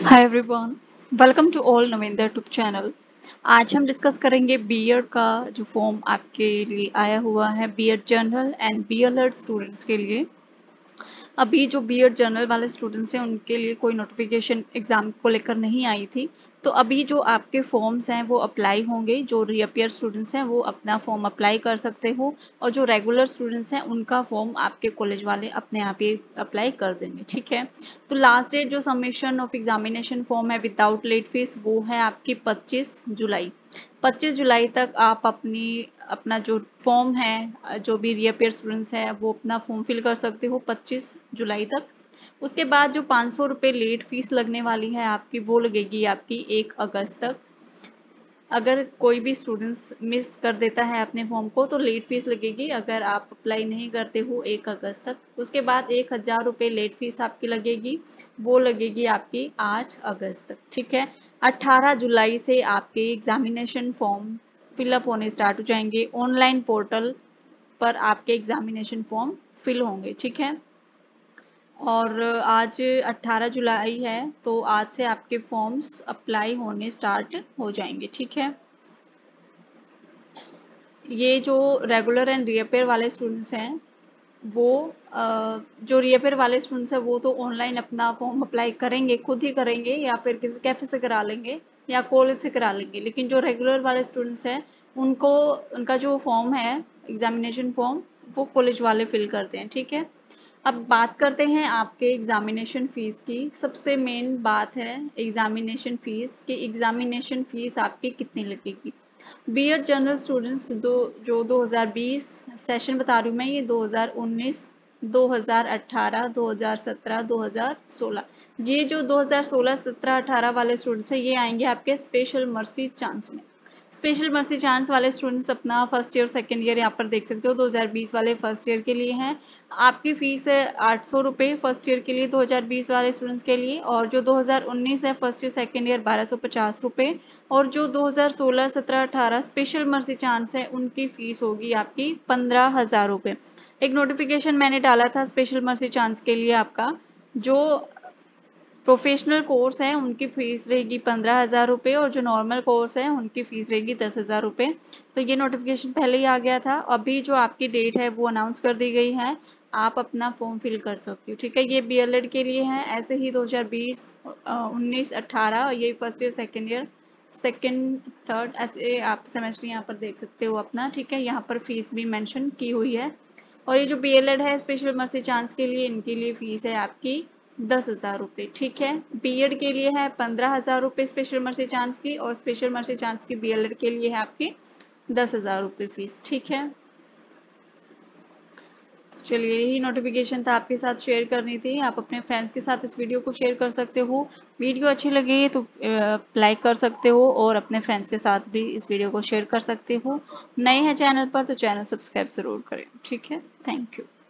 Hi everyone, welcome to all Navinder YouTube channel. आज हम discuss करेंगे बीएड का जो फॉर्म आपके लिए आया हुआ है BEd general and BElEd students के लिए। अभी जो बीएड जनरल वाले स्टूडेंट्स हैं उनके लिए कोई नोटिफिकेशन एग्जाम को लेकर नहीं आई थी, तो अभी जो आपके फॉर्म्स हैं वो अप्लाई होंगे। जो रीअपियर स्टूडेंट्स हैं वो अपना फॉर्म अप्लाई कर सकते हो और जो रेगुलर स्टूडेंट्स हैं उनका फॉर्म आपके कॉलेज वाले अपने आप ही अप्लाई कर देंगे। ठीक है, तो लास्ट डेट जो सबमिशन ऑफ एग्जामिनेशन फॉर्म है विदाउट लेट फीस वो है आपकी 25 जुलाई। 25 जुलाई तक आप अपना जो फॉर्म है, जो भी रीअपियर स्टूडेंट्स हैं वो अपना फॉर्म फिल कर सकते हो 25 जुलाई तक। उसके बाद जो 500 रुपये लेट फीस लगने वाली है आपकी वो लगेगी आपकी 1 अगस्त तक। अगर कोई भी स्टूडेंट्स मिस कर देता है अपने फॉर्म को तो लेट फीस लगेगी, अगर आप अप्लाई नहीं करते हो 1 अगस्त तक। उसके बाद 1000 रुपये लेट फीस आपकी लगेगी, वो लगेगी आपकी 8 अगस्त तक। ठीक है, 18 जुलाई से आपके एग्जामिनेशन फॉर्म फिलअप होने स्टार्ट हो जाएंगे। ऑनलाइन पोर्टल पर आपके एग्जामिनेशन फॉर्म फिल होंगे। ठीक है, और आज 18 जुलाई है तो आज से आपके फॉर्म्स अप्लाई होने स्टार्ट हो जाएंगे। ठीक है, ये जो रेगुलर एंड रीअपेयर वाले स्टूडेंट्स हैं वो जो रीअपेयर वाले स्टूडेंट्स हैं वो तो ऑनलाइन अपना फॉर्म अप्लाई करेंगे, खुद ही करेंगे या फिर किसी कैफे से करा लेंगे या कॉलेज से करा लेंगे। लेकिन जो रेगुलर वाले स्टूडेंट्स हैं उनको उनका जो फॉर्म है एग्जामिनेशन फॉर्म वो कॉलेज वाले फिल करते हैं। ठीक है, अब बात करते हैं आपके एग्जामिनेशन फीस की। सबसे मेन बात है एग्जामिनेशन फीस कि एग्जामिनेशन फीस आपकी कितनी लगेगी। बीएड जनरल स्टूडेंट्स जो 2020 सेशन बता रही हूँ मैं, ये 2019, 2018, 2017, 2016, ये जो 2016, 17, 18 वाले स्टूडेंट्स हैं ये आएंगे आपके स्पेशल मर्सी चांस में। स्पेशल मर्सी चांस वाले स्टूडेंट्स अपना फर्स्ट ईयर सेकेंड ईयर यहाँ पर देख सकते हो। 2020 वाले फर्स्ट ईयर के लिए हैं, आपकी फीस है 800 रुपये फर्स्ट ईयर के लिए 2020 वाले स्टूडेंट्स के लिए। और जो 2019 है फर्स्ट ईयर सेकेंड ईयर 1250 रुपये। और जो 2016, 17, 18 स्पेशल मर्सी चांस है उनकी फीस होगी आपकी 15,000 रुपये। एक नोटिफिकेशन मैंने डाला था स्पेशल मर्सी चांस के लिए, आपका जो प्रोफेशनल कोर्स है उनकी फीस रहेगी 15,000 रुपये और जो नॉर्मल कोर्स है उनकी फीस रहेगी 10,000 रुपये। तो ये नोटिफिकेशन पहले ही आ गया था, अभी जो आपकी डेट है वो अनाउंस कर दी गई है, आप अपना फॉर्म फिल कर सकते हो। ठीक है, ये बीएलएड के लिए है। ऐसे ही 2020, 19, 18 ये first year second year second third ऐसे आप सेमेस्टर यहाँ पर देख सकते हो अपना। ठीक है, यहाँ पर फीस भी मेंशन की हुई है। और ये जो बीएलएड है स्पेशल मर्सी चांस के लिए, इनके लिए फीस है आपकी 10,000 रुपये। ठीक है, बीएड के लिए है 15,000 रुपये स्पेशल मर्सी चांस की, और स्पेशल मर्सी चांस की बीएलएड के लिए है आपकी 10,000 रुपये फीस। ठीक है, चलिए यही नोटिफिकेशन था आपके साथ शेयर करनी थी। आप अपने फ्रेंड्स के साथ इस वीडियो को शेयर कर सकते हो। वीडियो अच्छी लगी तो लाइक कर सकते हो और अपने फ्रेंड्स के साथ भी इस वीडियो को शेयर कर सकते हो। नए हैं चैनल पर तो चैनल सब्सक्राइब ज़रूर करें। ठीक है, थैंक यू।